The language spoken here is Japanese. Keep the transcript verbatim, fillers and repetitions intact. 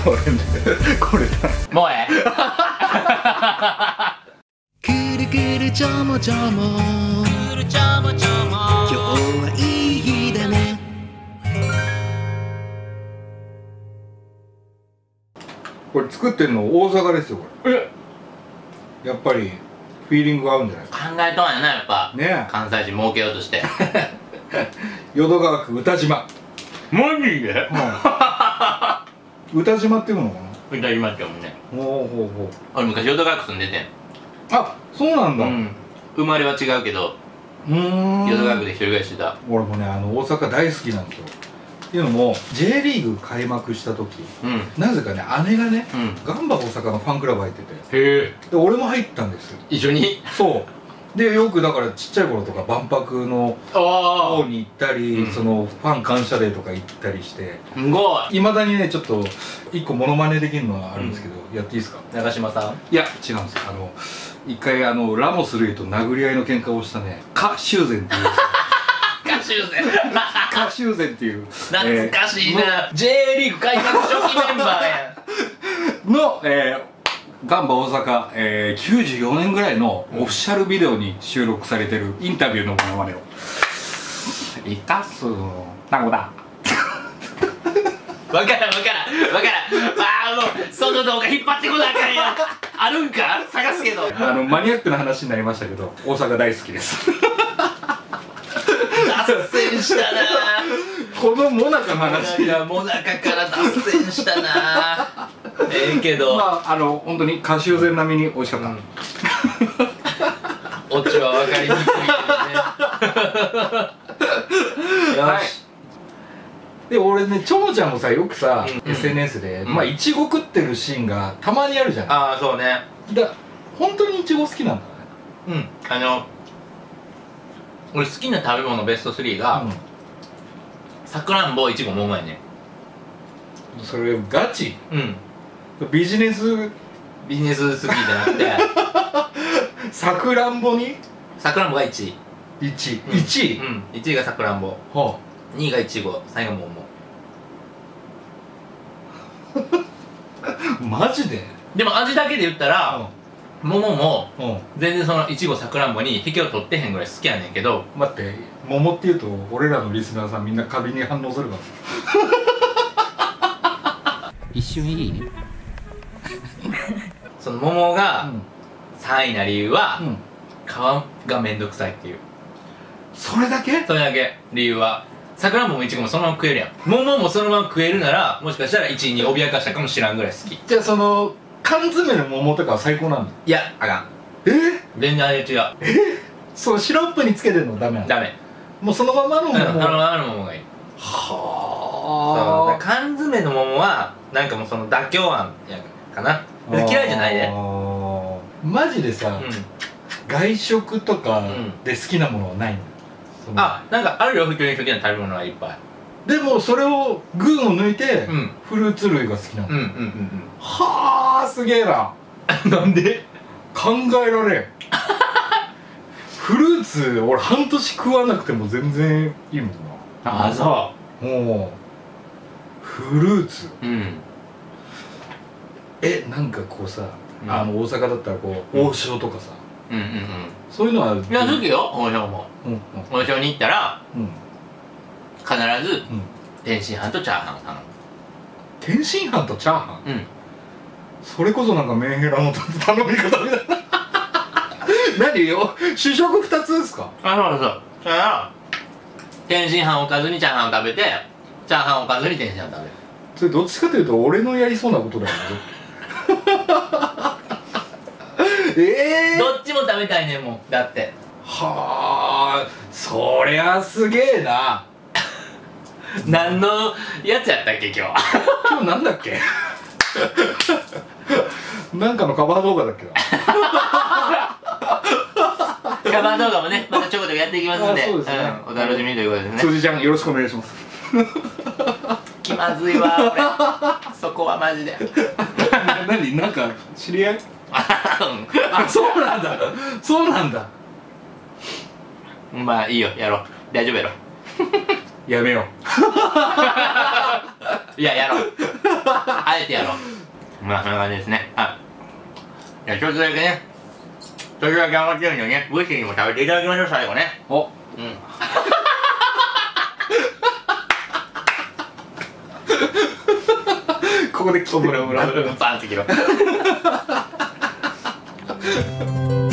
これこれだ。 もうえくるくるちょもちょもくるちょもちょも今日はいい日だね。 これ作ってんの大阪ですよ。これやっぱりフィーリングが合うんじゃないですか。 考えとんやな、やっぱねえ、 関西人儲けようとして淀川区歌島。 マジで歌島っていうのかな。 歌いましたもんね。 ほうほうほう。 俺昔淀川区住んでてん。 あ、そうなんだ。ううん生まれは違うけどーん。 淀川区で一人暮らししてた。 俺もね、あの大阪大好きなんですよ。っていうのも ジェイ リーグ開幕した時、 うんなぜかね姉がね、 うんガンバ大阪のファンクラブ入ってて、 へえで俺も入ったんですよ。 一緒に。 そうで、よくだからちっちゃい頃とか万博のあ方に行ったり、 うんそのファン感謝デーとか行ったりして、 あすごい。 いまだにねちょっと一個モノマネできるのはあるんですけど、やっていいですか。 長嶋さん。 いや違うんですよ。あの一回あのラモス・ルイと殴り合いの喧嘩をしたね、カ・シューゼンっていう歌手ぜカ・シューゼンっていう懐かしいな、J リーグ開幕初期メンバーやの、えー、ガンバ大阪、えー、きゅうじゅうよねんぐらいのオフィシャルビデオに収録されてるインタビューのモノマネをいたっすなこだわからんわからんわからん。ああもうその動画引っ張ってこなあかんやん。あるんか探すけど。 あのマニアックな話になりましたけど、大阪大好きです脱線したなこのモナカの話。 いやもなかから脱線したなええけど、 まああの本当にカシューゼン並みに美味しかった、 うんオチは分かりにくいけどねよはいし。 で俺ね、ちょもちゃんもさよくさ、 うんエスエヌエス で、 うんまあいちご食ってるシーンがたまにあるじゃん。 ああそうね。 だ本当にいちご好きなんだね。 うんあの俺好きな食べ物ベストスリーがさくらんぼいちごもうまいね。 うん、それガチうんビジネス。 ビジネス好きじゃなくてさくらんぼにさくらんぼがいちい。 いちい、 うんいちい、 うんいちいがさくらんぼ、 はにいがいちご、さんいがもも。 あ、マジで。 でも味だけで言ったら桃もうん、うん、 全然そのいちごさくらんぼに引けを取ってへんぐらい好きやねんけど、 待って、桃っていうと俺らのリスナーさんみんな過敏に反応するから一瞬いい？ その桃がうんさんいな理由は、 うん、 皮がめんどくさいっていう、 それだけ。 それだけ理由は。さくらんぼもいちごもそのまま食えるやん。桃もそのまま食えるならもしかしたらいちいに脅かしたかもしらんぐらい好き。 じゃあその缶詰の桃とかは最高なんだ。 いやあかん、 え全然味違う。 そうシロップにつけてるのダメなの。 ダメ。 もうそのままの桃。 うんあのはあの桃がいい。 あそう缶詰の桃はなんかもうその妥協案やかな。嫌いじゃないで。 マジでさ、 うん外食とかうんで好きなものはないの。そのあ、なんかあるよ、普通に好きな食べ物はいっぱい。 でもそれを群を抜いて、 うんフルーツ類が好きなの。 うんうんうんはあ、すげえな。 うんなんで？ 考えられんフルーツ俺半年食わなくても全然いいもんな。 あ、そもうフルーツう。うんえ、なんかこうさ、 うんあの大阪だったらこう王将とかさ、 うんうんうん。 そういうのは。 いや、好きよ、王将も。 うんうん王将に行ったらうん必ずうん。 天津飯とチャーハンを頼天津飯とチャーハン、 む。うんそれこそなんかメンヘラの頼み方みたいな何よ、主食ふたつですか。 あ、そうそう。だから天津飯おかずにチャーハンを食べて、チャーハンおかずに天津飯を食べる。 それどっちかというと俺のやりそうなことだよねええー、 どっちも食べたいねんもん、だって。 はあ、そりゃすげえな。 何のやつやったっけ今日今日なんだっけなんかのカバー動画だっけな。 カバー動画もね、またちょこちょこやっていきますんで、 あそうですねうん、お楽しみということでね。 辻ちゃんよろしくお願いします。 気まずいわ俺そこはマジで何、なんか知り合い。 ああ、そうなんだ、そうなんだ。 うんまあいいよ、やろう、大丈夫やろ。 やめよう。 いや、やろう。あえてやろう。まあそんな感じですね。はい。じゃあちょっとだけね、ちょっとだけ余ってるんでね、武士にも食べていただきましょう、最後ね。 おうん。 ここで切ってくれ。 パンって切ろう。